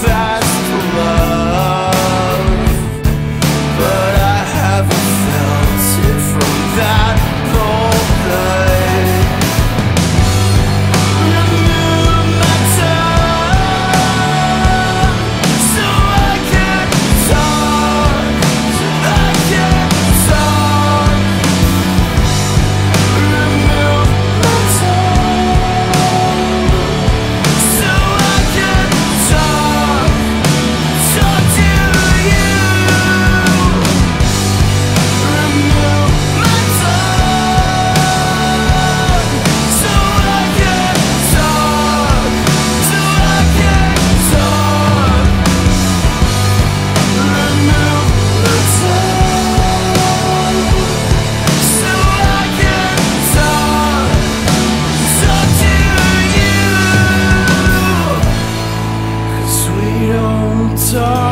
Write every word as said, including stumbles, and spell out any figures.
fast love, but I haven't felt it from that moment. Remove my tongue so I can talk, so I can talk. Remove my tongue so I can talk, talk to you. Remove my tongue so I can talk, so I can talk. Remove my tongue so I can talk, talk to you. 'Cause we don't talk